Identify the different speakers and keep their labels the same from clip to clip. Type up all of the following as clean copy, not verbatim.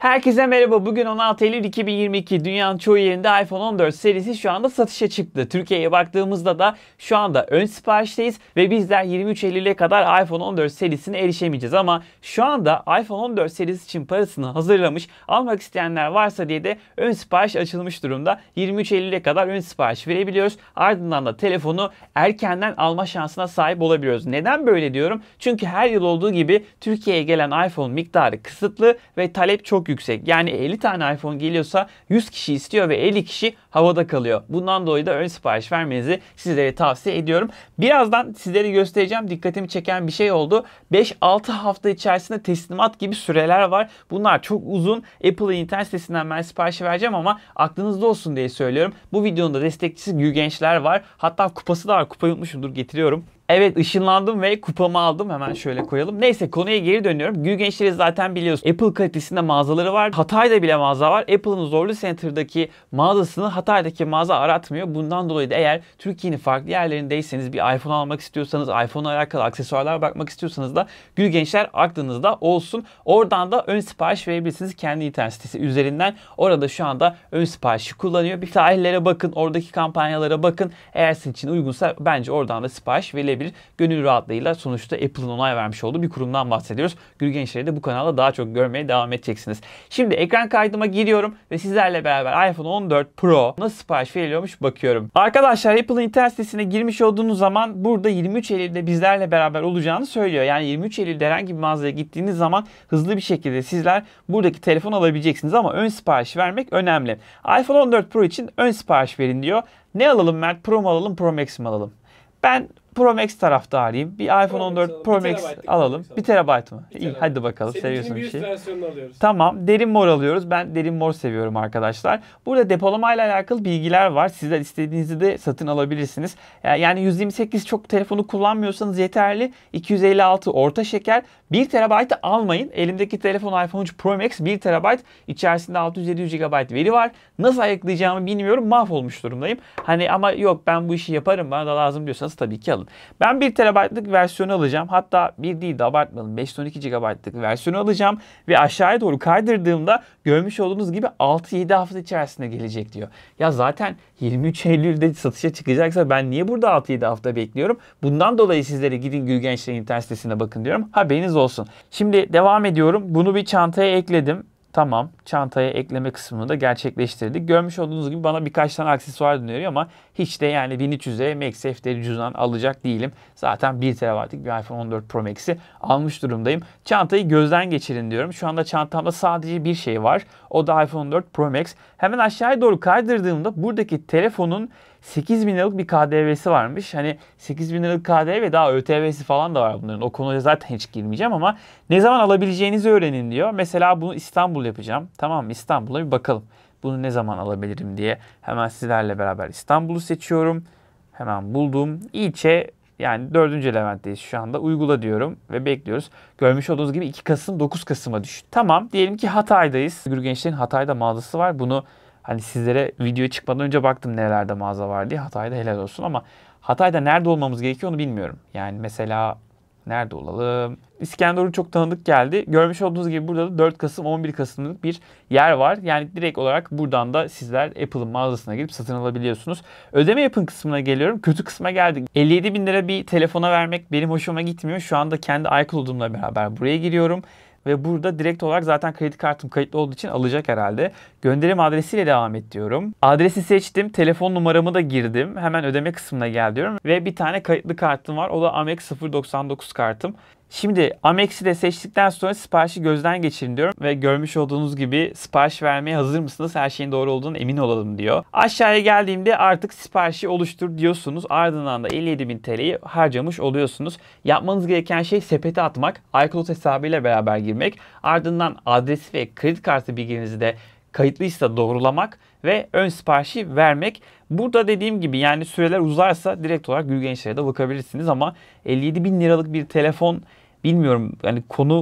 Speaker 1: Herkese merhaba. Bugün 16 Eylül 2022. Dünyanın çoğu yerinde iPhone 14 serisi şu anda satışa çıktı. Türkiye'ye baktığımızda da şu anda ön siparişteyiz ve bizler 23 Eylül'e kadar iPhone 14 serisine erişemeyeceğiz. Ama şu anda iPhone 14 serisi için parasını hazırlamış, almak isteyenler varsa diye de ön sipariş açılmış durumda. 23 Eylül'e kadar ön sipariş verebiliyoruz. Ardından da telefonu erkenden alma şansına sahip olabiliyoruz. Neden böyle diyorum? Çünkü her yıl olduğu gibi Türkiye'ye gelen iPhone miktarı kısıtlı ve talep çok yüksek. Yani 50 tane iPhone geliyorsa 100 kişi istiyor ve 50 kişi havada kalıyor. Bundan dolayı da ön sipariş vermenizi sizlere tavsiye ediyorum. Birazdan sizlere göstereceğim. Dikkatimi çeken bir şey oldu. 5-6 hafta içerisinde teslimat gibi süreler var. Bunlar çok uzun. Apple'ın internet sitesinden ben siparişi vereceğim ama aklınızda olsun diye söylüyorum. Bu videonun da destekçisi Gülgençler var. Hatta kupası da var. Kupayı unutmuşum. Dur getiriyorum. Evet, ışınlandım ve kupamı aldım. Hemen şöyle koyalım. Neyse, konuya geri dönüyorum. Gülgençleri zaten biliyorsunuz. Apple kalitesinde mağazaları var. Hatay'da bile mağaza var. Apple'ın Zorlu Center'daki mağazasını Hatay'daki mağaza aratmıyor. Bundan dolayı da eğer Türkiye'nin farklı yerlerindeyseniz, bir iPhone almak istiyorsanız, iPhone'la alakalı aksesuarlara bakmak istiyorsanız da Gülgençler aklınızda olsun. Oradan da ön sipariş verebilirsiniz kendi internet sitesi üzerinden. Orada şu anda ön siparişi kullanıyor. Bir tarihlere bakın, oradaki kampanyalara bakın. Eğer sizin için uygunsa bence oradan da sipariş verilebilir. Gönül rahatlığıyla, sonuçta Apple'ın onay vermiş olduğu bir kurumdan bahsediyoruz. Gülgençleri de bu kanalda daha çok görmeye devam edeceksiniz. Şimdi ekran kaydıma giriyorum ve sizlerle beraber iPhone 14 Pro nasıl sipariş veriliyormuş bakıyorum. Arkadaşlar, Apple'ın internet sitesine girmiş olduğunuz zaman burada 23 Eylül'de bizlerle beraber olacağını söylüyor. Yani 23 Eylül'de herhangi bir mağazaya gittiğiniz zaman hızlı bir şekilde sizler buradaki telefonu alabileceksiniz ama ön sipariş vermek önemli. iPhone 14 Pro için ön sipariş verin diyor. Ne alalım Mert? Pro mu alalım, Pro Max mi alalım? Ben Pro Max taraftarıyım. Bir iPhone 14 Pro Max alalım. 1 TB mı? İyi, hadi bakalım. Seviyorsun bir şey.
Speaker 2: Versiyonunu alıyoruz.
Speaker 1: Tamam, derin mor alıyoruz. Ben derin mor seviyorum arkadaşlar. Burada depolama ile alakalı bilgiler var. Sizler istediğinizi de satın alabilirsiniz. Yani 128 çok telefonu kullanmıyorsanız yeterli. 256 orta şeker. 1 TB almayın. Elimdeki telefon iPhone 13 Pro Max 1 TB. İçerisinde 600-700 GB veri var. Nasıl ayıklayacağımı bilmiyorum. Mahvolmuş durumdayım. Ama yok, ben bu işi yaparım, bana da lazım diyorsanız tabii ki alın. Ben 1 TB'lık versiyonu alacağım. Hatta bir değil de abartmayalım, 512 GB'lık versiyonu alacağım. Ve aşağıya doğru kaydırdığımda görmüş olduğunuz gibi 6-7 hafta içerisinde gelecek diyor. Ya zaten 23 Eylül'de satışa çıkacaksa ben niye burada 6-7 hafta bekliyorum? Bundan dolayı sizlere gidin Gülgençlerin internet sitesine bakın diyorum. Haberiniz olsun. Şimdi devam ediyorum. Bunu bir çantaya ekledim. Tamam, çantaya ekleme kısmını da gerçekleştirdik. Görmüş olduğunuz gibi bana birkaç tane aksesuar öneriyor ama hiç de yani 1300'e MagSafe deri cüzdan alacak değilim. Zaten 1 TB'lik bir iPhone 14 Pro Max'i almış durumdayım. Çantayı gözden geçirin diyorum. Şu anda çantamda sadece bir şey var. O da iPhone 14 Pro Max. Hemen aşağıya doğru kaydırdığımda buradaki telefonun 8.000 liralık bir KDV'si varmış. 8.000 liralık KDV, daha ÖTV'si falan da var bunların. O konuya zaten hiç girmeyeceğim ama ne zaman alabileceğinizi öğrenin diyor. Mesela bunu İstanbul yapacağım. Tamam mı? İstanbul'a bir bakalım. Bunu ne zaman alabilirim diye. Hemen sizlerle beraber İstanbul'u seçiyorum. Hemen buldum. İlçe, yani 4. Levent'teyiz şu anda. Uygula diyorum ve bekliyoruz. Görmüş olduğunuz gibi 2 Kasım 9 Kasım'a düştü. Tamam, diyelim ki Hatay'dayız. Gürgençlerin Hatay'da mağazası var. Bunu sizlere video çıkmadan önce baktım nelerde mağaza var diye. Hatay'da helal olsun ama Hatay'da nerede olmamız gerekiyor onu bilmiyorum. Yani mesela nerede olalım? İskenderun çok tanıdık geldi. Görmüş olduğunuz gibi burada da 4 Kasım 11 Kasım'lık bir yer var. Yani direkt olarak buradan da sizler Apple'ın mağazasına girip satın alabiliyorsunuz. Ödeme yapın kısmına geliyorum. Kötü kısma geldik. 57 bin lira bir telefona vermek benim hoşuma gitmiyor. Şu anda kendi iCloud'umla beraber buraya giriyorum. Ve burada direkt olarak zaten kredi kartım kayıtlı olduğu için alacak herhalde. Gönderim adresiyle devam et diyorum. Adresi seçtim. Telefon numaramı da girdim. Hemen ödeme kısmına gel diyorum. Ve bir tane kayıtlı kartım var. O da Amex 099 kartım. Şimdi Amex'i de seçtikten sonra siparişi gözden geçirin diyorum. Ve görmüş olduğunuz gibi sipariş vermeye hazır mısınız? Her şeyin doğru olduğunu emin olalım diyor. Aşağıya geldiğimde artık siparişi oluştur diyorsunuz. Ardından da 57.000 TL'yi harcamış oluyorsunuz. Yapmanız gereken şey sepete atmak. iCloud hesabıyla beraber girmek. Ardından adresi ve kredi kartı bilginizi de kayıtlıysa doğrulamak ve ön siparişi vermek. Burada dediğim gibi yani süreler uzarsa direkt olarak Gülgençlere de bakabilirsiniz ama 57 bin liralık bir telefon, bilmiyorum yani konu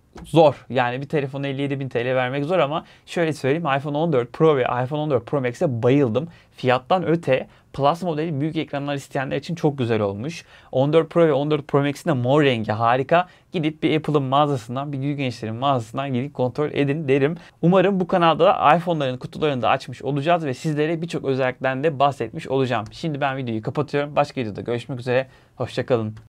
Speaker 1: zor. Yani bir telefona 57.000 TL vermek zor ama şöyle söyleyeyim, iPhone 14 Pro ve iPhone 14 Pro Max'e bayıldım. Fiyattan öte Plus modeli büyük ekranlar isteyenler için çok güzel olmuş. 14 Pro ve 14 Pro Max'in de mor rengi harika. Gidip bir Apple'ın mağazasından, bir Büyük Gençlerin mağazasından gidip kontrol edin derim. Umarım bu kanalda da iPhone'ların kutularını da açmış olacağız ve sizlere birçok özellikten de bahsetmiş olacağım. Şimdi ben videoyu kapatıyorum. Başka videoda görüşmek üzere. Hoşça kalın.